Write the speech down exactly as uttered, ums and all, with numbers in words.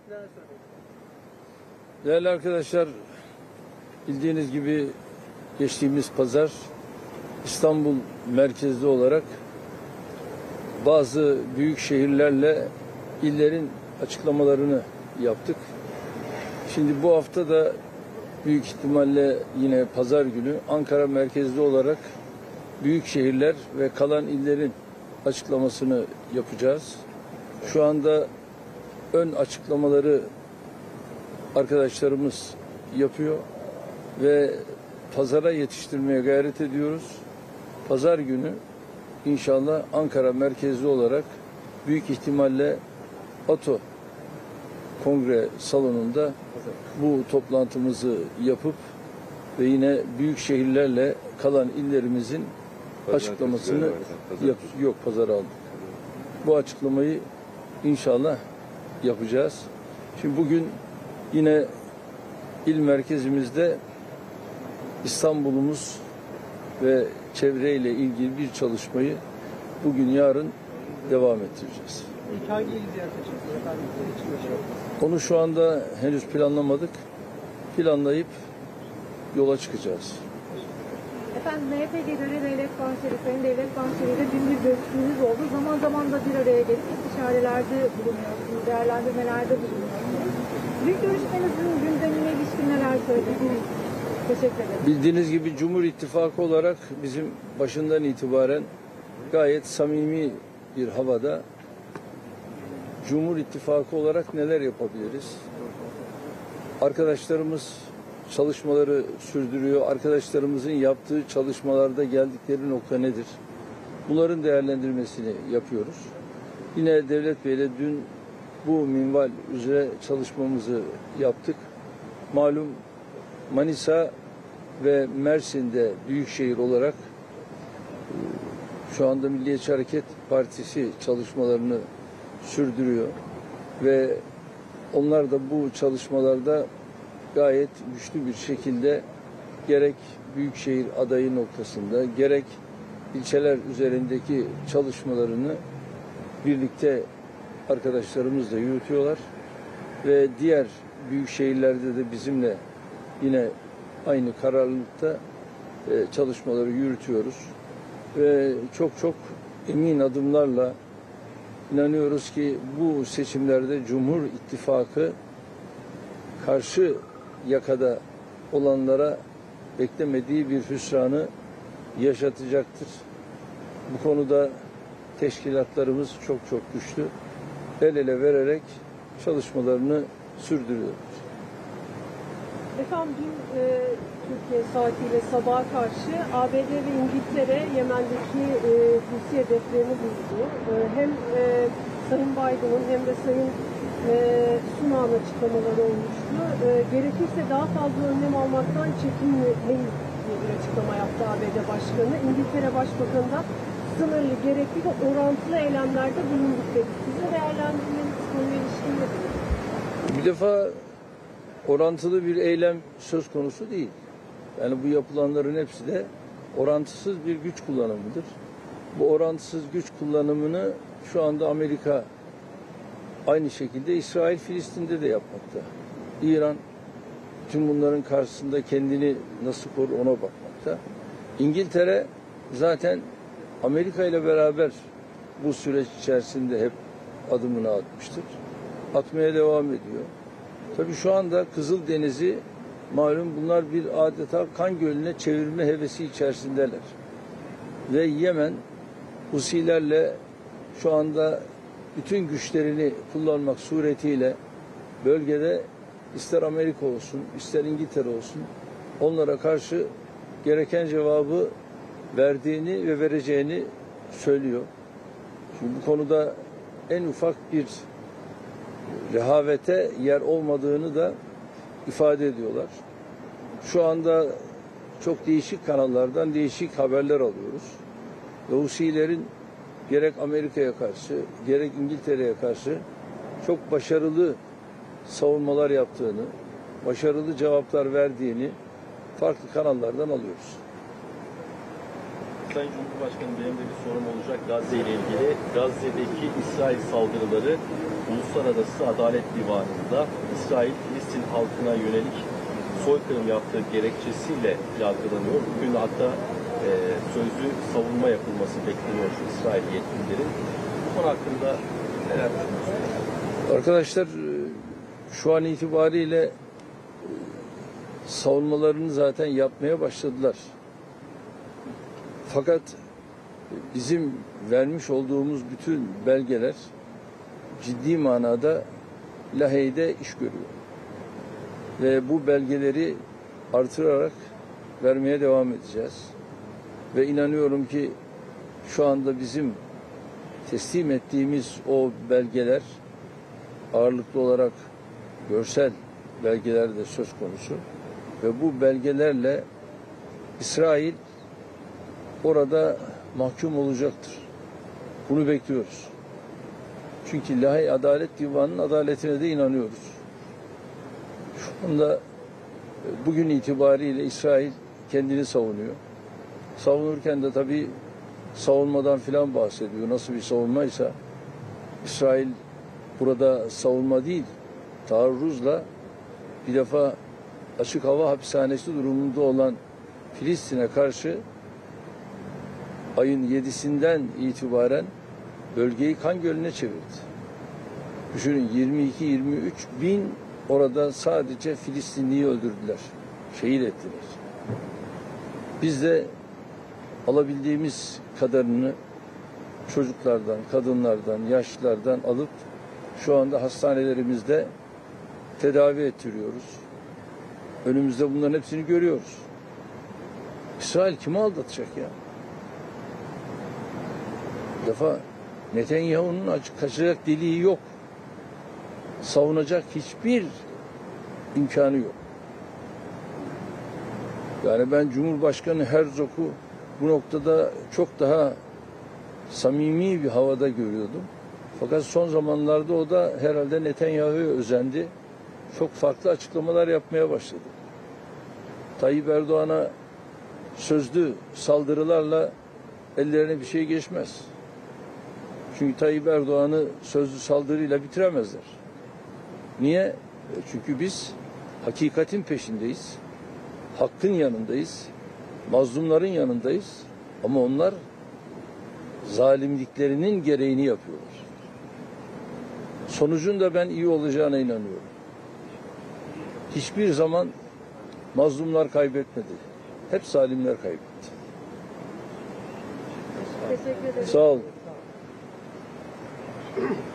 Değerli arkadaşlar, bildiğiniz gibi geçtiğimiz pazar İstanbul merkezli olarak bazı büyük şehirlerle illerin açıklamalarını yaptık. Şimdi bu hafta da büyük ihtimalle yine pazar günü Ankara merkezli olarak büyük şehirler ve kalan illerin açıklamasını yapacağız. Şu anda ön açıklamaları arkadaşlarımız yapıyor ve pazara yetiştirmeye gayret ediyoruz. Pazar günü inşallah Ankara merkezli olarak büyük ihtimalle ATO Kongre Salonu'nda bu toplantımızı yapıp ve yine büyük şehirlerle kalan illerimizin pazar açıklamasını yap yok pazar aldık. Bu açıklamayı inşallah yapacağız. Şimdi bugün yine il merkezimizde İstanbul'umuz ve çevreyle ilgili bir çalışmayı bugün yarın devam ettireceğiz. İlk hangi il ziyaret edeceksiniz efendim? Onu şu anda henüz planlamadık. Planlayıp yola çıkacağız. Efendim M H P lideri Devlet Bahçeli, Sayın Devlet Bahçeli ile dün bir görüşmeniz oldu. Zaman zaman da bir araya gelip istişarelerde bulunuyorsunuz, değerlendirmelerde bulunuyorsunuz. Bir görüşmenizin gündemine ilişkin neler söylediniz? Teşekkür ederim. Bildiğiniz gibi Cumhur İttifakı olarak bizim başından itibaren gayet samimi bir havada Cumhur İttifakı olarak neler yapabiliriz? Arkadaşlarımız çalışmaları sürdürüyor. Arkadaşlarımızın yaptığı çalışmalarda geldikleri nokta nedir? Bunların değerlendirmesini yapıyoruz. Yine Devlet Bey'le dün bu minval üzere çalışmamızı yaptık. Malum Manisa ve Mersin'de büyükşehir olarak şu anda Milliyetçi Hareket Partisi çalışmalarını sürdürüyor ve onlar da bu çalışmalarda gayet güçlü bir şekilde gerek büyükşehir adayı noktasında gerek ilçeler üzerindeki çalışmalarını birlikte arkadaşlarımızla yürütüyorlar ve diğer büyük şehirlerde de bizimle yine aynı kararlılıkta çalışmaları yürütüyoruz ve çok çok emin adımlarla inanıyoruz ki bu seçimlerde Cumhur İttifakı karşı yakada olanlara beklemediği bir hüsranı yaşatacaktır. Bu konuda teşkilatlarımız çok çok güçlü. El ele vererek çalışmalarını sürdürüyor. Efendim dün e, Türkiye saatiyle sabaha karşı A B D ve İngiltere Yemen'deki e, Husi hedeflerini buldu. E, hem e, Sayın Biden'ın hem de Sayın e, Sunak'ın açıklamaları olmuştu. E, gerekirse daha fazla önlem almaktan çekinmeyin diye bir açıklama yaptı A B D Başkanı. İngiltere Başbakanı da sınırlı, gerekli ve orantılı eylemlerde bulunduk dedi. Sizin değerlendirmeniz konuyla ilişkin nedir? Bir defa orantılı bir eylem söz konusu değil. Yani bu yapılanların hepsi de orantısız bir güç kullanımıdır. Bu orantısız güç kullanımını şu anda Amerika aynı şekilde İsrail Filistin'de de yapmakta. İran tüm bunların karşısında kendini nasıl korur ona bakmakta. İngiltere zaten Amerika ile beraber bu süreç içerisinde hep adımını atmıştır. Atmaya devam ediyor. Tabii şu anda Kızıldeniz'i malum bunlar bir adeta kan gölüne çevirme hevesi içerisindeler. Ve Yemen Husilerle şu anda bütün güçlerini kullanmak suretiyle bölgede ister Amerika olsun, ister İngiltere olsun onlara karşı gereken cevabı verdiğini ve vereceğini söylüyor. Şimdi bu konuda en ufak bir rehavete yer olmadığını da ifade ediyorlar. Şu anda çok değişik kanallardan değişik haberler alıyoruz. Ve Husilerin gerek Amerika'ya karşı, gerek İngiltere'ye karşı çok başarılı savunmalar yaptığını, başarılı cevaplar verdiğini farklı kanallardan alıyoruz. Sayın Cumhurbaşkanım, benim de bir sorum olacak Gazze ile ilgili. Gazze'deki İsrail saldırıları Uluslararası Adalet Divanı'nda İsrail Filistin halkına yönelik soykırım yaptığı gerekçesiyle yargılanıyor. Bugün hatta e, sözlü savunma yapılması bekleniyor İsrail yetkililerin. Bu konu hakkında neler düşünüyorsunuz? Arkadaşlar şu an itibariyle savunmalarını zaten yapmaya başladılar. Fakat bizim vermiş olduğumuz bütün belgeler ciddi manada Lahey'de iş görüyor. Ve bu belgeleri artırarak vermeye devam edeceğiz. Ve inanıyorum ki şu anda bizim teslim ettiğimiz o belgeler ağırlıklı olarak görsel belgeler de söz konusu. Ve bu belgelerle İsrail orada mahkum olacaktır. Bunu bekliyoruz. Çünkü Lahey Adalet Divanı'nın adaletine de inanıyoruz. Şu anda bugün itibariyle İsrail kendini savunuyor. Savunurken de tabii savunmadan filan bahsediyor. Nasıl bir savunmaysa İsrail burada savunma değil, taarruzla bir defa açık hava hapishanesi durumunda olan Filistin'e karşı ayın yedisinden itibaren bölgeyi kan gölüne çevirdi. Düşünün yirmi iki yirmi üç bin orada sadece Filistinliyi öldürdüler. Şehit ettiler. Biz de alabildiğimiz kadarını çocuklardan, kadınlardan, yaşlılardan alıp şu anda hastanelerimizde tedavi ettiriyoruz. Önümüzde bunların hepsini görüyoruz. İsrail kimi aldatacak ya? Bir defa Netanyahu'nun açık kaçacak deliği yok. Savunacak hiçbir imkanı yok. Yani ben Cumhurbaşkanı Herzog'u bu noktada çok daha samimi bir havada görüyordum. Fakat son zamanlarda o da herhalde Netanyahu'ya özendi. Çok farklı açıklamalar yapmaya başladı. Tayyip Erdoğan'a sözlü saldırılarla ellerine bir şey geçmez. Çünkü Tayyip Erdoğan'ı sözlü saldırıyla bitiremezler. Niye? Çünkü biz hakikatin peşindeyiz. Hakkın yanındayız. Mazlumların yanındayız. Ama onlar zalimliklerinin gereğini yapıyorlar. Sonucun da ben iyi olacağına inanıyorum. Hiçbir zaman mazlumlar kaybetmedi. Hep zalimler kaybetti. Teşekkür ederim. Sağ olun.